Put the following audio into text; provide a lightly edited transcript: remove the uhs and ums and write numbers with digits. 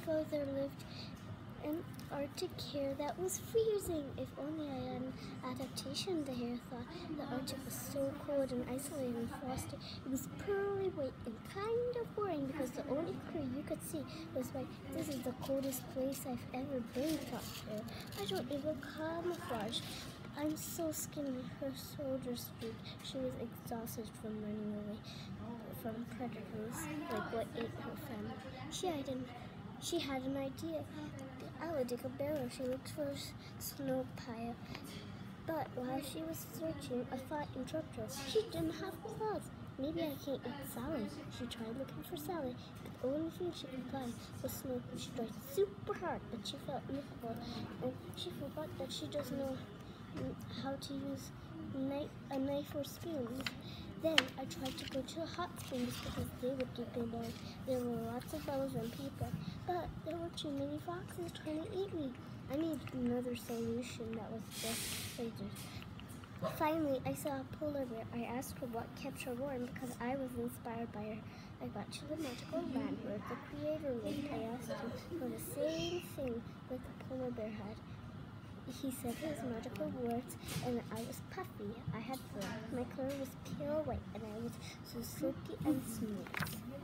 grandfather lived in Arctic hair that was freezing. If only I had an adaptation, the hare thought. The Arctic was so cold and isolated and frosty. It was pearly white and kind of boring because the only color you could see was white. This is the coldest place I've ever been, thought the hare. I don't even camouflage. I'm so skinny. Her shoulders drooped. She was exhausted from running away from predators like what ate her family. She had an idea. I would dig a barrel. She looked for a snow pile. But while she was searching, a thought interrupted her. She didn't have claws. Maybe I can't eat Sally. She tried looking for Sally, but the only thing she could find was snow. She tried super hard, but she felt miserable, and she forgot that she doesn't know how to use a knife or spoons. Then I tried to go to the hot springs because they would keep me warm. There were lots of bubbles and people, but there were too many foxes trying to eat me. I needed another solution that was just dangerous. Finally, I saw a polar bear. I asked her what kept her warm because I was inspired by her. I got to the magical land where the creator lived. I asked him for the same thing that the polar bear had. He said his magical words, and I was puffy. I had fur. My color was pale white, and I was so silky and smooth.